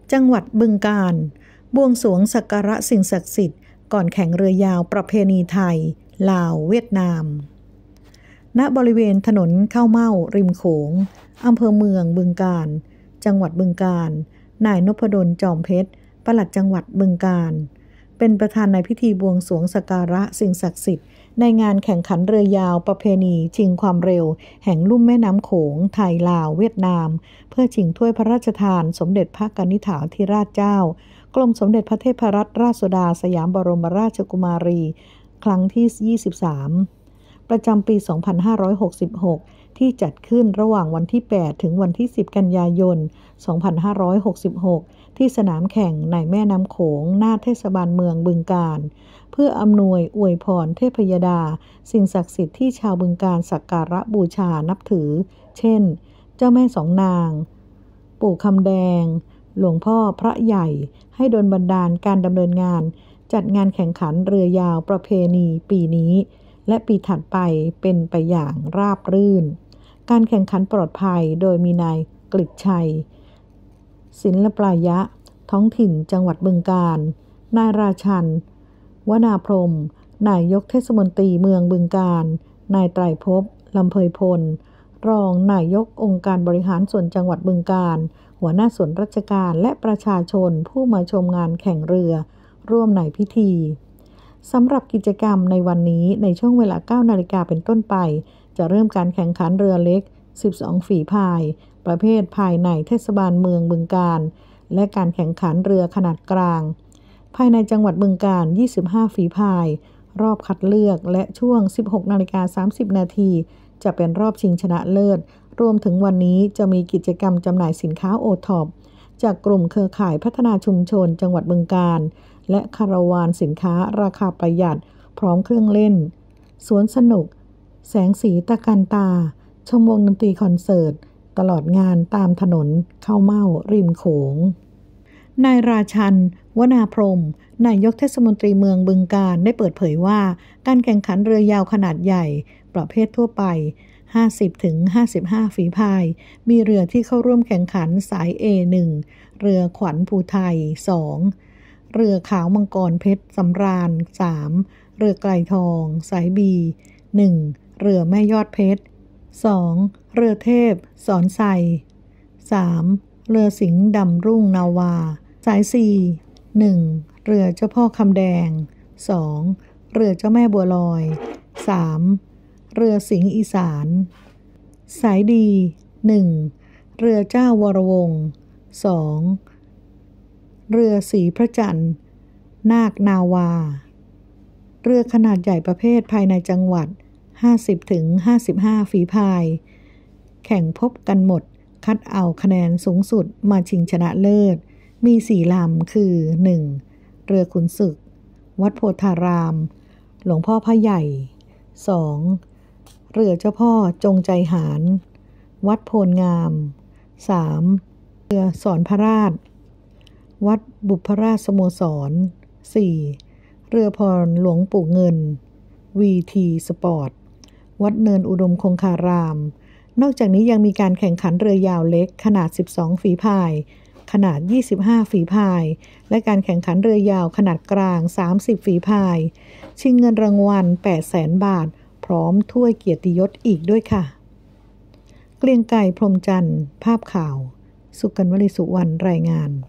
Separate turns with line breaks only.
จังหวัดบึงกาฬบวงสรวงสักการะสิ่งศักดิ์สิทธิ์ก่อนแข่งเรือยาวประเพณีไทยลาวเวียดนามณบริเวณถนนข้าวเม่าริมโขงอำเภอเมืองบึงกาฬจังหวัดบึงกาฬนายนพดลจอมเพชรปลัดจังหวัดบึงกาฬเป็นประธานในพิธีบวงสรวงสักการะสิ่งศักดิ์สิทธิ์ในงานแข่งขันเรือยาวประเพณีชิงความเร็วแห่งลุ่มแม่น้ำโขงไทยลาวเวียดนามเพื่อชิงถ้วยพระราชทานสมเด็จพระกนิษฐาธิราชเจ้ากรมสมเด็จพระเทพรัตนราชสุดาสยามบรมราชกุมารีครั้งที่23ประจำปี2566ที่จัดขึ้นระหว่างวันที่8ถึงวันที่10กันยายน2566ที่สนามแข่งในแม่น้ำโขงหน้าเทศบาลเมืองบึงกาฬเพื่ออำนวยอวยพรเทพยดาสิ่งศักดิ์สิทธิ์ที่ชาวบึงกาฬสักการะบูชานับถือเช่นเจ้าแม่สองนางปู่คำแดงหลวงพ่อพระใหญ่ให้ดลบันดาลการดำเนินงานจัดงานแข่งขันเรือยาวประเพณีปีนี้และปีถัดไปเป็นไปอย่างราบรื่นการแข่งขันปลอดภัยโดยมีนายกฤษชัยศิลปรายะท้องถิ่นจังหวัดบึงกาฬนายราชันวนาพรหมนายกเทศมนตรีเมืองบึงกาฬนายไตรภพลำเพยพลรองนายกองค์การบริหารส่วนจังหวัดบึงกาฬหัวหน้าส่วนราชการและประชาชนผู้มาชมงานแข่งเรือร่วมในพิธีสำหรับกิจกรรมในวันนี้ในช่วงเวลา 9 นาฬิกาเป็นต้นไปจะเริ่มการแข่งขันเรือเล็ก12ฝีพายประเภทภายในเทศบาลเมืองบึงกาฬและการแข่งขันเรือขนาดกลางภายในจังหวัดบึงกาฬ25ฝีพายรอบคัดเลือกและช่วง 16:30 นาทีจะเป็นรอบชิงชนะเลิศรวมถึงวันนี้จะมีกิจกรรมจำหน่ายสินค้าโอท็อปจากกลุ่มเครือข่ายพัฒนาชุมชนจังหวัดบึงกาฬและคาราวานสินค้าราคาประหยัดพร้อมเครื่องเล่นสวนสนุกแสงสีตะการตาชมวงดนตรีคอนเสิร์ตตลอดงานตามถนนข้าวเม่าริมโขงนายราชันวนาพรหมนายกเทศมนตรีเมืองบึงกาฬได้เปิดเผยว่าการแข่งขันเรือยาวขนาดใหญ่ประเภททั่วไป50-55 ฝีพายมีเรือที่เข้าร่วมแข่งขันสาย A1 เรือขวัญภูไทย2เรือขาวมังกรเพชรสำราญ3เรือไกลทองสาย B1 เรือแม่ยอดเพชร2เรือเทพสอนไซ3เรือสิงห์ดำรุ่งนาวาสาย 4 1เรือเจ้าพ่อคำแดง2เรือเจ้าแม่บัวลอย3เรือสิงห์อีสานสายดี1เรือเจ้าวรวงศ์2เรือศรีพระจันทร์นาคนาวาเรือขนาดใหญ่ประเภทภายในจังหวัด50-55 ฝีพายแข่งพบกันหมดคัดเอาคะแนนสูงสุดมาชิงชนะเลิศมี4ลำคือ 1. เรือขุนศึกวัดโพธารามหลวงพ่อพระใหญ่2. เรือเจ้าพ่อจงใจหารวัดโพนงาม 3. เรือสอนพระราชวัดบุพราชสโมสร 4. เรือพรหลวงปู่เงิน VT สปอร์ตวัดเนินอุดมคงคารามนอกจากนี้ยังมีการแข่งขันเรือยาวเล็กขนาด12ฝีพายขนาด25ฝีพายและการแข่งขันเรือยาวขนาดกลาง30ฝีพายชิงเงินรางวัล 800,000 บาทพร้อมถ้วยเกียรติยศอีกด้วยค่ะเกรียงไกรพรหมจันทร์ภาพข่าวสุกัญญ์วลีสุวรรณรายงาน